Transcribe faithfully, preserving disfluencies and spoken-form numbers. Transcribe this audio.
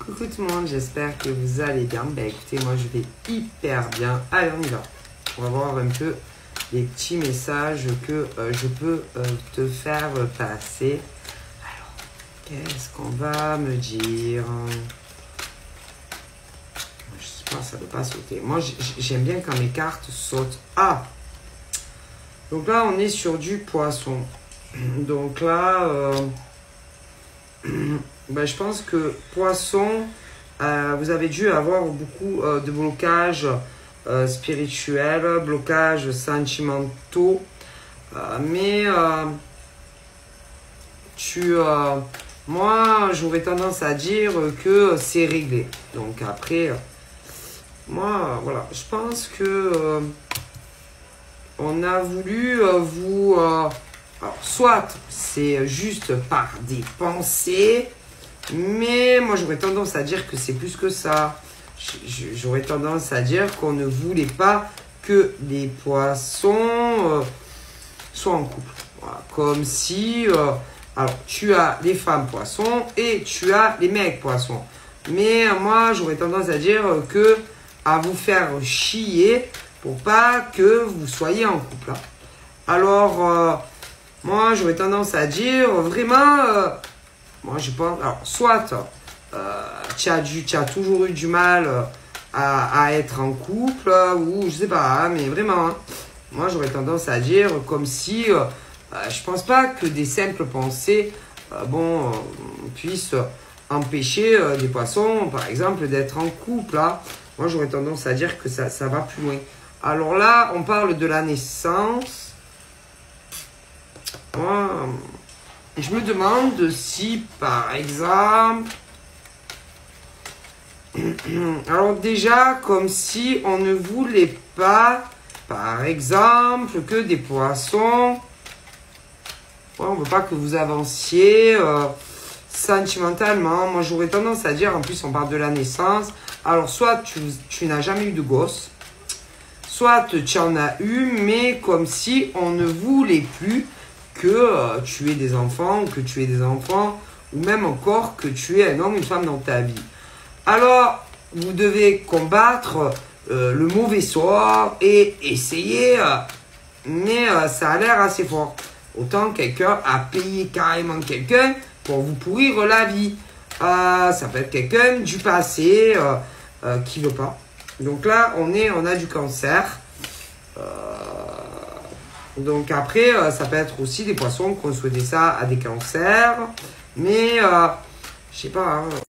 Coucou tout le monde, j'espère que vous allez bien. Bah écoutez, moi je vais hyper bien. Allez, on y va. On va voir un peu les petits messages que euh, je peux euh, te faire passer. Alors, qu'est-ce qu'on va me dire? Je sais pas, ça ne veut pas sauter. Moi, j'aime bien quand mes cartes sautent. Ah! Donc là, on est sur du poisson. Donc là... Euh... Ben, je pense que poisson, euh, vous avez dû avoir beaucoup euh, de blocages euh, spirituels, blocages sentimentaux, euh, mais euh, tu, euh, moi j'aurais tendance à dire que c'est réglé. Donc après, moi voilà, je pense que euh, on a voulu euh, vous, euh, alors, soit c'est juste par des pensées. Mais moi, j'aurais tendance à dire que c'est plus que ça. J'aurais tendance à dire qu'on ne voulait pas que les poissons euh, soient en couple. Voilà. Comme si... Euh, alors, tu as les femmes poissons et tu as les mecs poissons. Mais euh, moi, j'aurais tendance à dire que à vous faire chier pour pas que vous soyez en couple. Hein. Alors, euh, moi, j'aurais tendance à dire vraiment... Euh, Moi, je pense... Alors, soit euh, tu as, du, tu as toujours eu du mal à, à être en couple, ou je sais pas, mais vraiment, hein, moi, j'aurais tendance à dire comme si... Euh, je pense pas que des simples pensées, euh, bon, euh, puissent empêcher euh, des poissons, par exemple, d'être en couple. Hein. Moi, j'aurais tendance à dire que ça, ça va plus loin. Alors là, on parle de la naissance. Moi... Je me demande si, par exemple... Alors déjà, comme si on ne voulait pas, par exemple, que des poissons... Ouais, on ne veut pas que vous avanciez euh, sentimentalement. Moi, j'aurais tendance à dire, en plus, on parle de la naissance. Alors, soit tu, tu n'as jamais eu de gosse, soit tu en as eu, mais comme si on ne voulait plus... que euh, tu aies des enfants, que tu aies des enfants, ou même encore que tu aies un homme ou une femme dans ta vie. Alors, vous devez combattre euh, le mauvais sort et essayer, euh, mais euh, ça a l'air assez fort. Autant quelqu'un a payé carrément quelqu'un pour vous pourrir la vie. Euh, ça peut être quelqu'un du passé euh, euh, qui ne veut pas. Donc là, on, est, on a du cancer. Euh, Donc après, euh, ça peut être aussi des poissons qu'on souhaitait ça à des cancers. Mais, euh, je sais pas... Hein,